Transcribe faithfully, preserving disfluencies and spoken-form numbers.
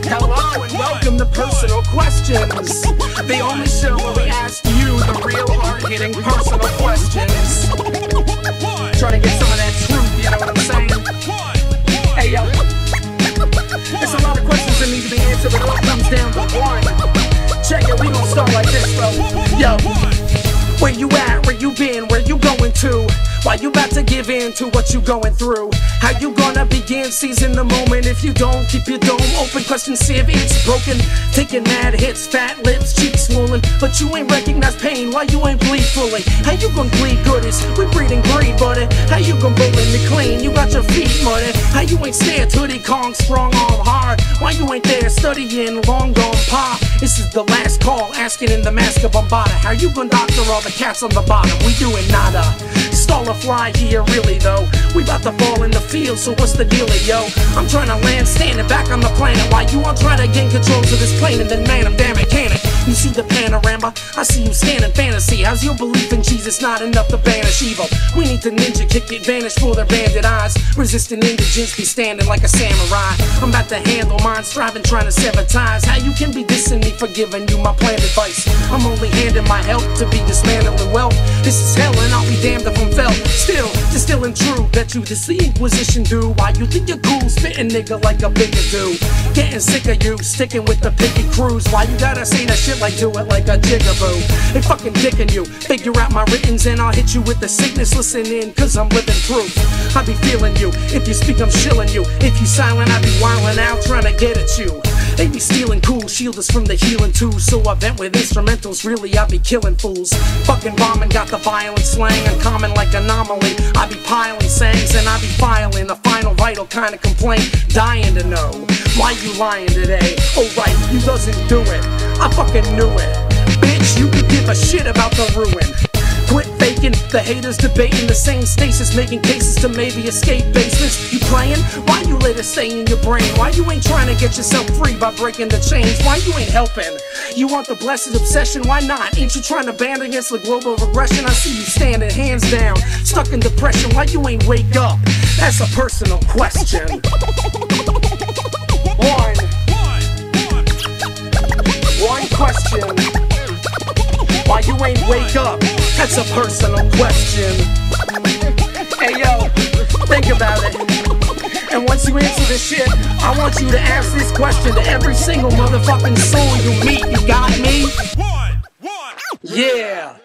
Hello and welcome to Personal Questions, the only show where we ask you the real hard-hitting personal questions. Try to get some of that truth, you know what I'm saying? Hey yo, there's a lot of questions that need to be answered, but it all comes down to one. Check it, we gon' start like this, bro. Yo, where you at? Where you been? Where you going to? Why you about to give in to what you going through? How you gonna begin seizing the moment if you don't keep your dome open? Question sieve, it's broken. Taking mad hits, fat lips, cheeks swollen, but you ain't recognize pain. Why you ain't bleed fully? How you gonna bleed goodies? We breed and greed, buddy. How you gonna bully me clean? You got your feet muddy. How you ain't scared? Toody Kong, strong arm hard. Why you ain't there studying lung-gom-pa? This is the last call, asking in the mask of Bambaataa. How you gonna doctor all the cats on the bottom? We doing nada. Stall a fly here, really though. We bout to fall in the field, so what's the dealie, yo? I'm trying to land standing back on the planet while you all try to gain control to this plane, and then man, I'm damn it, can it? You see the panorama? I see you standing fantasy. How's your belief in Jesus not enough to banish evil? We need to ninja kick it, vanish for their bandit eyes. Resisting indigence, be standing like a samurai. I'm about to handle mine, striving, trying to sever ties. How you can be dissing me for giving you my planned advice? I'm only handing my help to be dismantling wealth. This is hell and I'll be damned if I'm felt. Still, distilling true that you this the Inquisition do. Why you think you're cool, spitting nigga like a bigger do? Getting sick of you, sticking with the picky crews. Why you gotta say that shit like do it like a jigaboo? They fucking dicking you, figure out my writtens and I'll hit you with the sickness. Listen in, cause I'm living proof. I be feeling you, if you speak I'm shilling you. If you silent I be wildin' out trying to get at you. They be stealing cool, shield us from the healing too. So I vent with instrumentals, really I be killing fools. Fucking bombing, got the violent slang, uncommon like anomaly. I be piling sayings and I be filing a final vital kind of complaint. Dying to know, why you lying today? Oh right, you doesn't do it, I fucking knew it. Bitch, you could give a shit about the ruin. Quit faking, the haters debating the same stasis, making cases to maybe escape basements. You playing? Why you let it stay in your brain? Why you ain't trying to get yourself free by breaking the chains? Why you ain't helping? You want the blessed obsession? Why not? Ain't you trying to band against the global regression? I see you standing hands down, stuck in depression. Why you ain't wake up? That's a personal question. One. One question. Why you ain't wake up? That's a personal question. Hey yo, think about it. And once you answer this shit, I want you to ask this question to every single motherfucking soul you meet. You got me? Yeah.